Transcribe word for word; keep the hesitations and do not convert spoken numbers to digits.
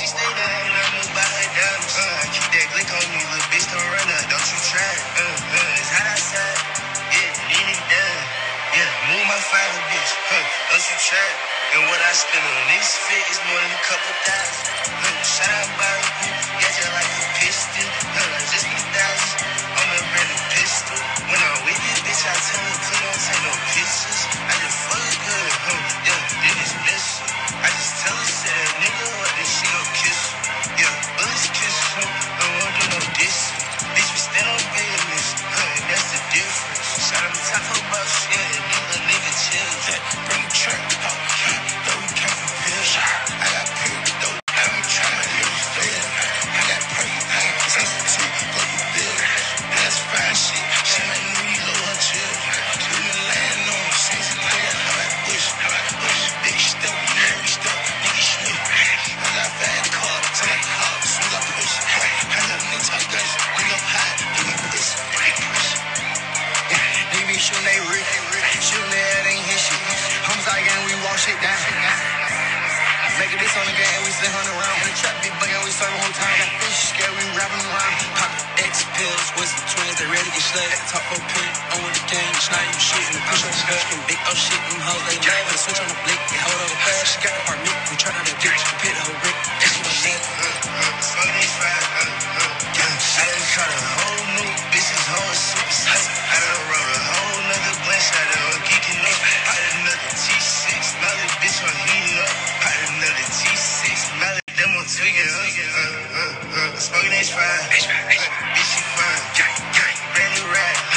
stay down, I move by her diamonds. Uh, I keep that glick on me, little bitch, don't run up, don't you try. Uh, uh, it's hot outside, yeah, need it done. Yeah, move my father, bitch, huh, don't you try. And what I spend on this fit is more than a couple thousand. Huh, shout out bottle, yeah, just like a piston. Huh, just a thousand, I'm a brand new pistol. When I'm with this bitch, I tell her, please don't take no pictures. I just fuck good, huh, yeah, then it's missing. I just tell her, say that nigga what, then she gon' kiss her. Yeah, bullets kiss her, don't want to do no dissing. Bitch, we stand on business, huh, and that's the difference. Shout out to Taco Bell, shit, nigga, nigga chill. Yeah, bring the trap, huh, huh, though we came from pills. I got pill, though, I don't try to use that. I got pray, I got substitute, go to bill. That's fine shit, she might reload her chill. Do the land on the season, like that, how I push, how I push. Big step, we know we step, nigga Schmidt. I got bad car, tell my car, soon as I push. I love niggas, I got you, nigga high, nigga push, nigga push. They be shooting they Rick, shooting their head ain't hit shit. Homicide gang, we walk shit down. Make this on the game, we sit hundred round. In the trap, big bucket, we serve the whole time. Got fish, scared, we rapping around. Pop X pills, what's the twins, they ready to get slugged. Top four print, on with the gang, snide you shit, and the push on the skirt. Big oh shit, them hoes, they love it. Switch on the blick, they hold on the fast. She got the apartment, we try out that bitch, we pit the whole brick. That's what I'm saying. Fuck these five, uh, uh, yeah. I done caught a whole new bitch's whole super slice. I done wrote a whole nother blank shot of geeking up. I done another T six, now this bitch on heating up. I done another T six, now this them on tweaking up. Uh, uh, uh, smoking H five, H five, H five, bitch, she fine. Brand new rap.